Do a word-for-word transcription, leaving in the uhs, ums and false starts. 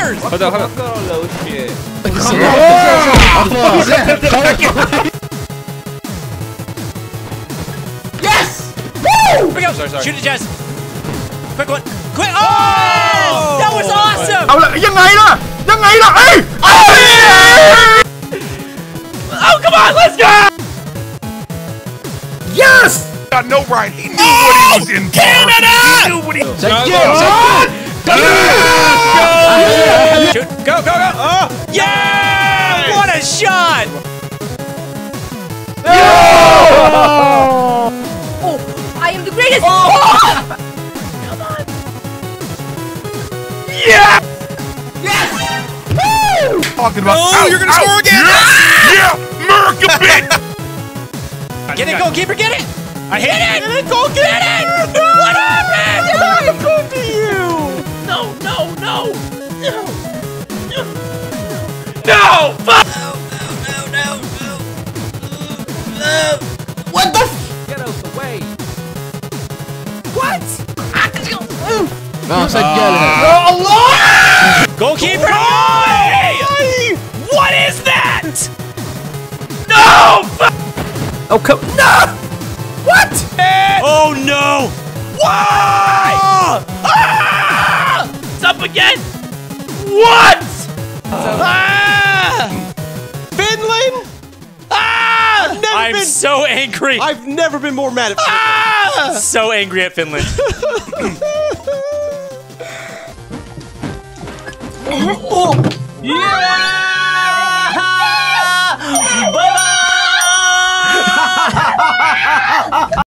players! Hold on, hold on. Oh shit. Yes! Woo! Sorry, sorry, sorry. Shoot it, Jess. Quick one. Quick. Oh! oh! That was awesome! เอาละยังไงล่ะยังไงล่ะเอ้ย Oh, come on, let's go! yes I know, right? He knew oh, what he was in. Canada! He knew what he was in. Go, Go! Shoot. Go, go, go! Oh! Yeah! Nice. What a shot! Yo! Oh, I am the greatest! Oh. Come on! Yeah! Yes! Woo! Talking about. Oh, out, you're gonna out. score again! Yeah! Yeah! America, bitch! Get it, goalkeeper, get it! I hit it! Get it, goal, get it! What happened? What happened to you? No, no, no! No! No! Fuck! No, no, no, no, no! What the f- Get out the way. What? No, I said get it. Oh, Allah! Goalkeeper! Hey! What is that? No! Fuck! Oh come no what Oh no! Why? Ah! It's up again! What? Ah! Finland? Ah! I've never I'm been, so angry. I've never been more mad at Finland. Ah! So angry at Finland. Yeah!